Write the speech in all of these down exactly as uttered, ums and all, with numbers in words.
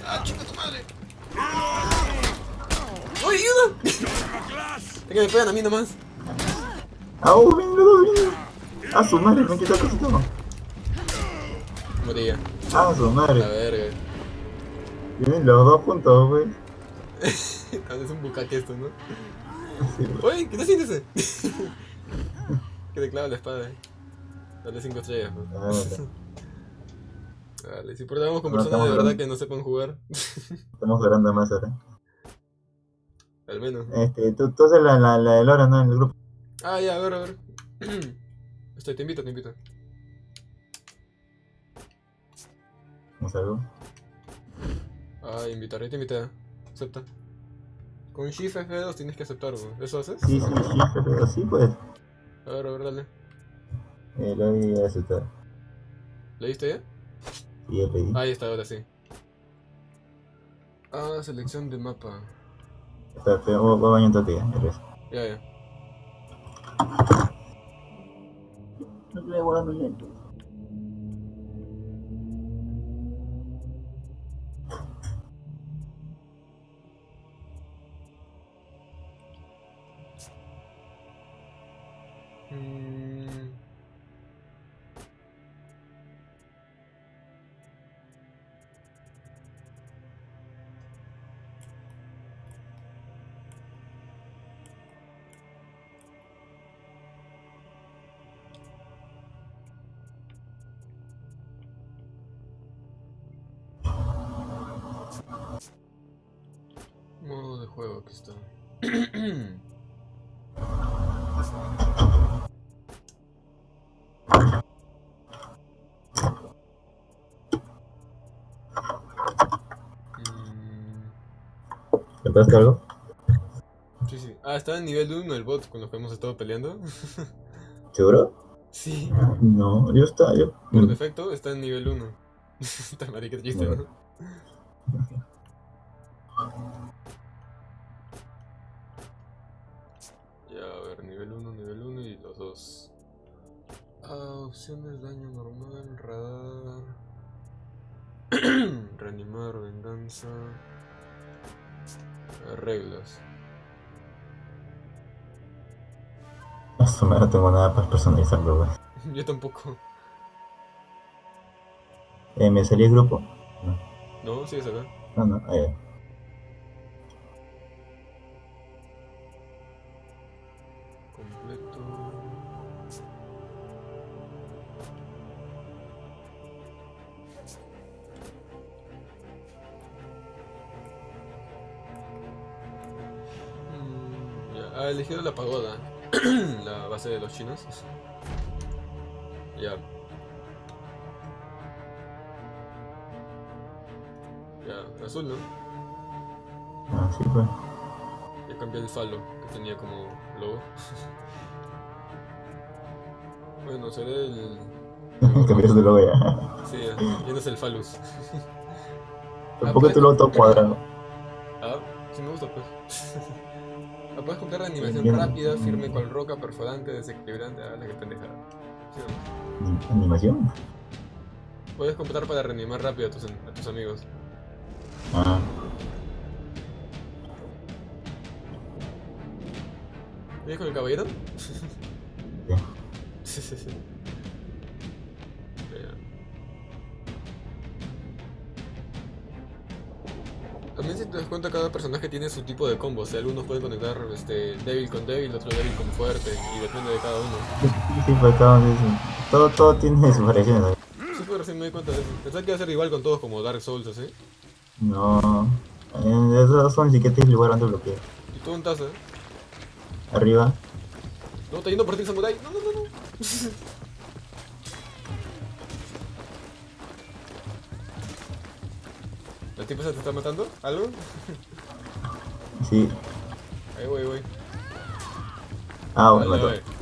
¡Ah, chica tu madre! ¡Uy, ayuda! Es que me pegan a mí nomás. ¡Au, ven, los dos, ven! ¡Ah, su madre! Me quitó cosito. Moría. ¡Ah, su La madre! verga. Vienen los dos juntos, güey. Es un bucaque esto, ¿no? Sí, güey. Oye, ¿qué te sientes ese? Que te clava la espada, eh. Dale cinco estrellas, pues. Ah, Vale, si por ahí vamos no, con personas estamos de verdad hablando, que no sepan jugar. estamos hablando más ahora. Al menos. Este, tú, tú haces la, la, la del hora, ¿no? En el grupo. Ah, ya, a ver, a ver. Estoy, te invito, te invito. ¿Vamos a algo? Ah, invitar, ahí te invité. Acepta. Con Shift F dos tienes que aceptar, güey. ¿Eso haces? Sí, sí, sí, pero sí, pues. A ver, a ver, dale. Eh, lo voy a aceptar. ¿Leíste ya? Sí, ya pedí. Ahí está, ahora sí. Ah, selección de mapa. Espera, espera, voy, voy a bañar un toque ya, ya regreso. Ya, ya. No estoy guardando lento. Mm. Modo de juego, aquí está. Mm. ¿Te parece algo? Sí, sí. Ah, estaba en nivel uno el bot con los que hemos estado peleando. ¿Seguro? Sí, No, yo estaba, yo... por defecto está en nivel uno. Está marica triste, No. ¿no? Ya, a ver, nivel uno, nivel uno y los dos. Ah, opciones, daño normal, radar. Reanimar, venganza. Ah, reglas. Eso no tengo nada para personalizarlo, güey. Yo tampoco. Eh, ¿me salí el grupo? No, No, sí es acá. no, no, ahí va. Completo. Mm, ya, ha elegido la pagoda. La base de los chinos. Ya. Ya, azul, ¿no? Ah, sí, pues. Ya cambié el falo que tenía como logo. Bueno, será el. el gordo. Cambiaste de logo ya. Sí, ya, ya no es el falus. Ah, Tampoco puedes tu logo todo comprar- cuadrado. Ah, sí me gusta, pues. Ah, puedes comprar de animación Bien. rápida, firme cual roca, perforante, desequilibrante. Ah, la que pendejada. Sí, ¿no? ¿Animación? Puedes comprar para reanimar rápido a tus, a tus amigos. Ah, ¿Vienes con el caballero? sí. Sí, sí, sí. Ya. También si te das cuenta cada personaje tiene su tipo de combo, o sea, algunos pueden conectar este, débil con débil, otro débil con fuerte, y depende de cada uno. Sí, sí, pues todo, todo, todo tiene sus variaciones, ¿sabes? Sí, pero recién me di cuenta de eso. Pensaba que iba a ser igual con todos como Dark Souls, así. No. Eh, esos son chiquetes el lugar donde bloquea. Y tú un tazo, ¿eh? Arriba. No, está yendo por ti, Samurai. No, no, no, no. ¿El tipo se te está matando? ¿Algo? Sí. Ahí voy, voy. Ah, Vale, me mató. voy.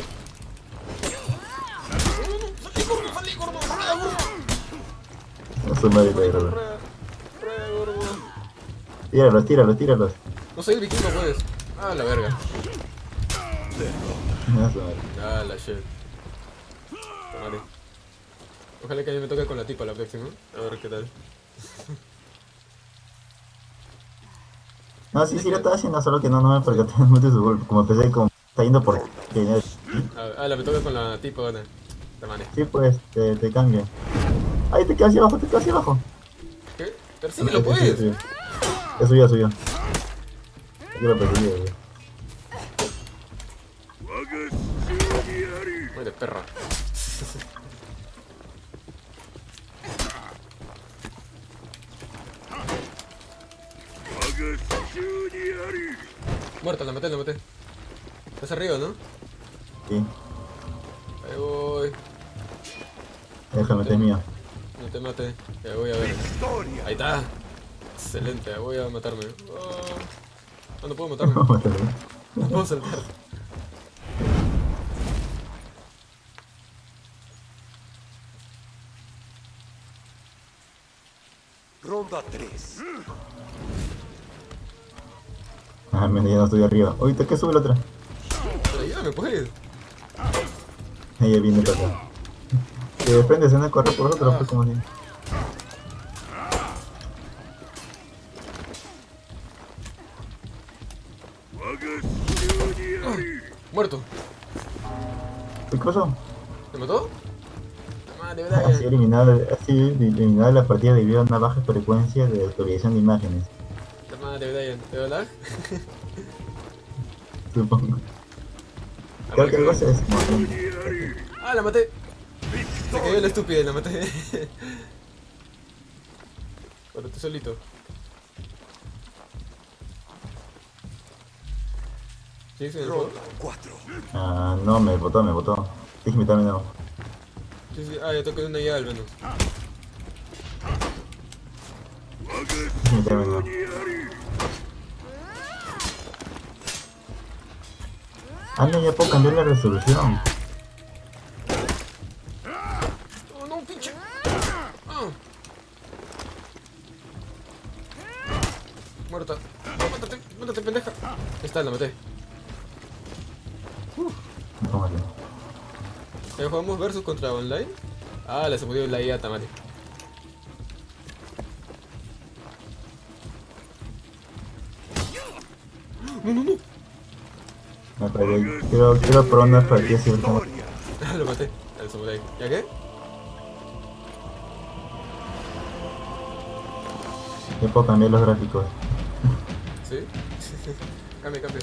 ¡Salí, gordo! ¡Salí, gordo! ¡Rueda, gordo! No soy Mario Kart, Rueda, ¿verdad? rueda, rueda, gordo. Tíralos, tíralos, tíralos. No soy el vikingo, puedes. Ah, la verga. No soy Mario. Ah, la shit. Vale. Ojalá que a mí me toque con la tipa la próxima. A ver qué tal. No, sí, sí lo estaba haciendo, solo que no, no me percaté mucho de su golpe. Como pensé, como está yendo por... que- Ah, ah, la me toca con la tipa, bueno. La mane. Sí, pues, te, te cambia. Ahí te quedas hacia abajo, te quedas hacia abajo. ¿Qué? Ah, Persíguelo, es suyo, es pues. suyo. Es suyo, es suyo. Yo lo perseguí, güey. Muere, perra. Muerta, la maté, la maté. Estás arriba, ¿no? Sí, Ahí voy. No déjame, te, este es mío. no te mate. Ya voy a ver. Ahí está. Excelente, voy a matarme. Oh. Ah, no puedo matarme. No puedo saltar. Ronda tres. Ah, mira, ya no estoy arriba. Ahorita que sube la otra. Pero ayúdame, pues. Ella viene para acá. Que de frente se van a correr por nosotros, Ah, pues como si. muerto. ¿Qué pasó? ¿Te mató? La madre, Así Brian. eliminado, así eliminada la partida debido a una baja frecuencia de actualización de imágenes, La madre, Brian. ¿Te da lag? supongo. Ah, Creo para que que algo veas. se desmontó. Ah, la maté. Se cayó la estúpida y la maté. Pero tú solito. ¿Sí? ¿Sí en el juego? Ronda cuatro. Ah, no, me botó, me botó. Déjame también no. Sí, sí. Ah, ya toqué una ya al menos. Déjame también no. Ah, no, ya puedo cambiar la resolución. Oh, no, pinche. Ah. Muerta. No, mátate, mátate, pendeja. Ahí está, la maté. ¿Cómo así? ¿Ya jugamos versus contra online? Ah, la se murió la I A Tamari. No, no, no. Me paré. Quiero, quiero probar una partida así, ver cómo. Victoria. Ah, lo maté. Al samurai. ¿Ya qué? Ya puedo cambiar los gráficos. ¿Sí? Cambia, cambia.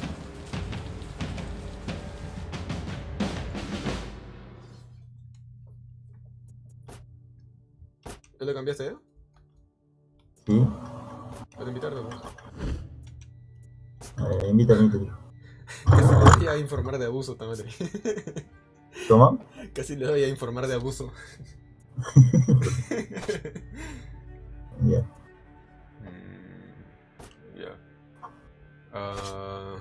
¿Ya lo cambiaste, eh? ¿Sí? Para invitarme, pues. A ver, invítame, invítame. Casi le doy a informar de abuso, Tamari. ¿Cómo? Casi le doy a informar de abuso. Ya. Mm, ya. Ah,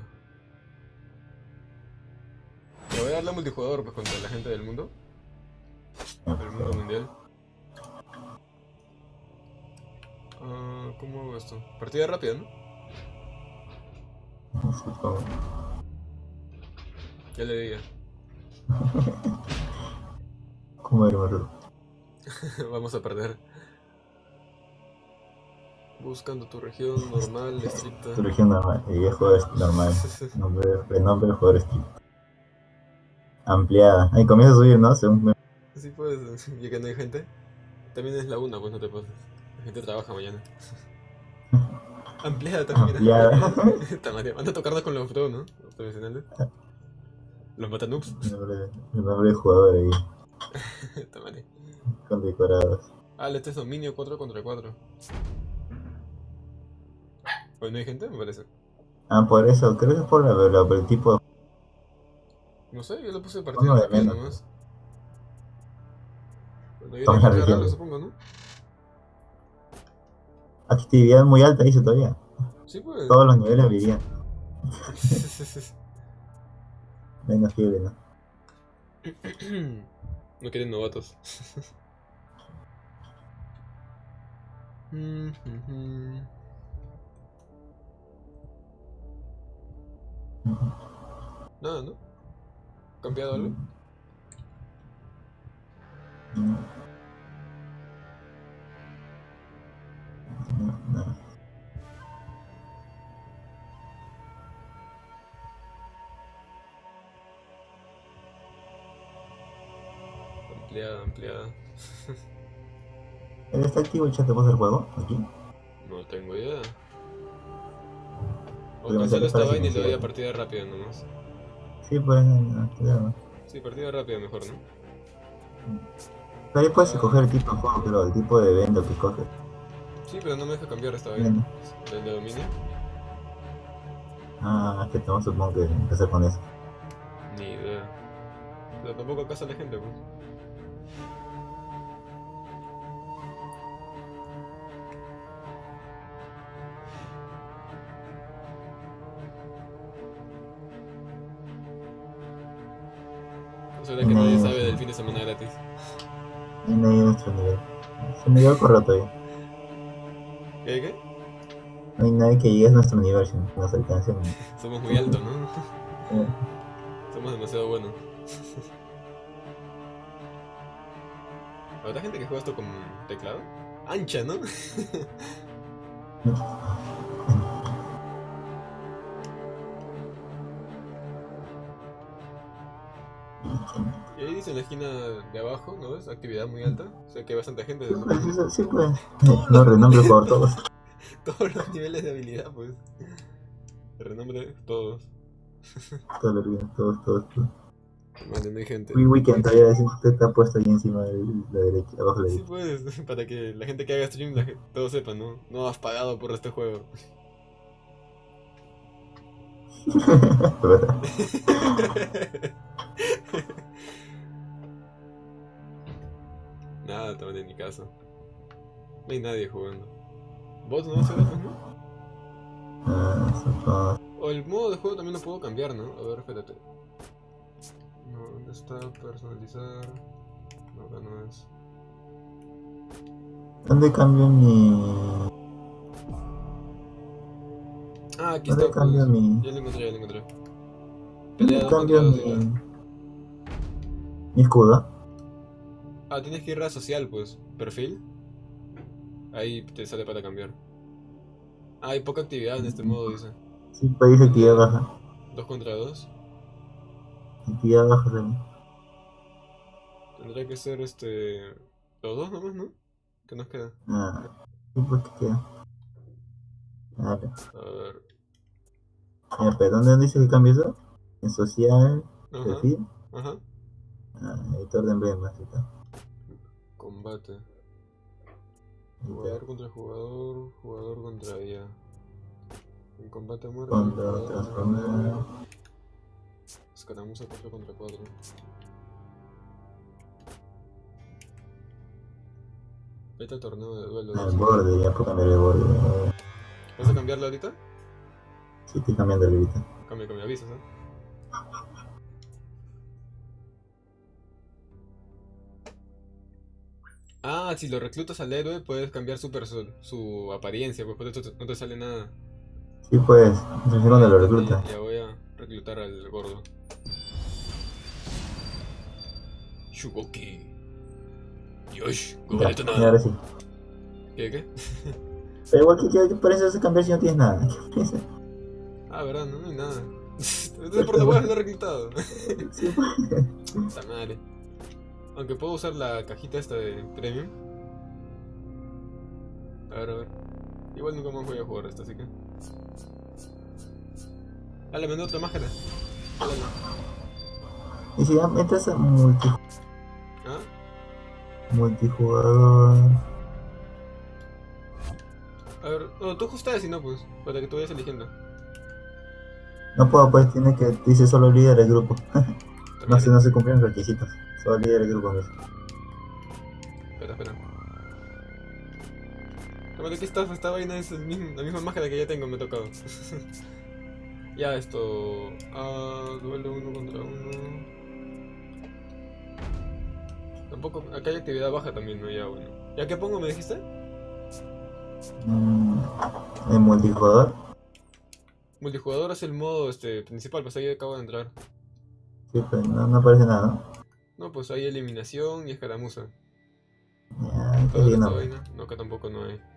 le voy a darle a multijugador pues contra la gente del mundo. Ya, Del mundo mundial. Ah, ¿cómo hago esto? Partida rápida, ¿no? supongo. Ya le diría. ¿Cómo era, Maru? Vamos a perder. Buscando tu región normal, estricta. Tu región normal. Y el juego es normal. Nombre, renombre del jugador estricto. Ampliada. Ahí comienza a subir, ¿no? Según me... Sí, pues, ya que no hay gente. También es la una, pues no te pases. La gente trabaja mañana. Ampliada también, mira. Ampliada. Tamaria, van a tocarnos con los pro, ¿no? Los profesionales. Los matanoops. El nombre, el nombre del jugador ahí. Tamaria. Con decorados. Ah, este es dominio cuatro contra cuatro. Hoy no hay gente, me parece. Ah, por eso. Creo que es por, la, la- por el tipo de No sé, yo le puse partida juego de rápida menos. nomás. Cuando viene Todas las gente rara, regiones. supongo, ¿no? Actividad muy alta, dice todavía. Sí, pues. Todos los niveles vivían. Menos fiebre, ¿no? No quieren novatos. Nada, ¿no? ¿Cambiado algo? No, no, no. ampliada, ampliada. ¿Está activo el chat de voz del juego? ¿Aquí? No tengo idea. O Porque me cancelo sale esta para vaina y le doy a silenciar. partida rápida nomás. Sí, pues, no, claro. Sí, partida rápida mejor, ¿no? Pero ahí puedes Ah, escoger el tipo de juego, pero el tipo de evento que escoges. sí, pero no me deja cambiar esta vaina. Bueno. ¿El de dominio? Ah, es que tengo supongo que empezar con eso. Ni idea. Pero tampoco acá sale gente, pues. O sea, que nadie sabe del fin de semana gratis. Y no hay nuestro nivel. Se me dio correcto ahí. ¿Qué, qué? No hay nadie que llegue a nuestro nivel si nos alcance. Somos muy altos, ¿no? Eh, Somos demasiado buenos. ¿Habrá gente que juega esto con teclado? Ancha, ¿no? Y ahí dice en la esquina de abajo, ¿no ves? Actividad muy alta. O sea que hay bastante gente. Sí, De pues, sí, sí, pues. No, renombre por todos. Todos los niveles de habilidad, pues. Renombre todos. Todos, todos, todos. todos. Vale, no hay gente. Free Weekend, todavía usted está puesto ahí encima de la derecha, abajo de la Sí, derecha. pues, para que la gente que haga stream, la gente, todos sepan, ¿no? No has pagado por este juego. ¿Verdad? Nada, también en mi caso. No hay nadie jugando. ¿Vos no será, pues, no? Ah, son todos. O el modo de juego también lo puedo cambiar, ¿no? A ver, espérate. No, ¿dónde está? Personalizar. No, acá no es. ¿Dónde cambio mi...? Ah, aquí ¿Dónde está, cambio pues. mi...? Ya lo encontré, ya lo encontré. ¿Dónde Pelea cambio contra mi...? dos, ya. mi escudo? Ah, tienes que ir a social, pues. Perfil. Ahí te sale para cambiar. Ah, hay poca actividad en este modo, dice. Sí, país actividad Pelea baja. dos contra dos. Actividad baja también. Tendría que ser este. Los dos nomás, ¿no? ¿Qué nos queda? Ah, sí, pues que queda. A ver. A ver. Eh, pero ¿dónde dice que cambio eso? En social, Ajá, perfil, ajá. ah, editor de emblemas y tal. Combate. Y Jugador tal. contra jugador, jugador contra I A. En combate a muerte. Contra jugador transformar. Escaramuza cuatro contra cuatro. Este torneo de duelo. Ah, el dice. borde, ya puedo cambiar el borde. ¿Vas a cambiarlo ahorita? Sí, estoy cambiando el ahorita. Cambia, que me avisas, ¿eh? Ah, si lo reclutas al héroe, puedes cambiar su, perso- su apariencia, pues por eso te- no te sale nada. Sí, pues, entonces cuando lo Entendí, recluta. ya voy a reclutar al gordo. Shugoki. Yosh, Ya, como y detonado. ahora sí. ¿Qué, qué? Pero igual que qué parece hace cambiar si no tienes nada. ¿Qué parece? Ah, verdad, no, no hay nada. Entonces por lo cual lo he reclutado. Sí, pues. Puta madre. Aunque puedo usar la cajita esta de premium. A ver, a ver. Igual nunca más voy a jugar esto, así que. Ah, le mandé otra máscara. Jálala. Y si ya entras a multi, ¿Ah? multijugador. A ver, no, tú ajustas si no, pues, para que tú vayas eligiendo. No puedo, pues tiene que, dice solo líder del grupo. Puta No se, madre. no se cumplen los requisitos. Solo líder del grupo mismo. Espera, espera. Bueno, aquí está, esta vaina es el mismo, la misma máscara que ya tengo, me ha tocado. Ya, esto. Ah, duelo uno contra uno. Tampoco. Acá hay actividad baja también, ¿no? Ya, bueno. ¿Ya qué pongo, me dijiste? Mm, en multijugador. Multijugador es el modo este, principal, pues ahí acabo de entrar. Sí, pues no, no aparece nada, ¿no? No, pues hay eliminación y escaramuza. Ya, ¿Todo qué esta no. vaina? No, acá tampoco no hay.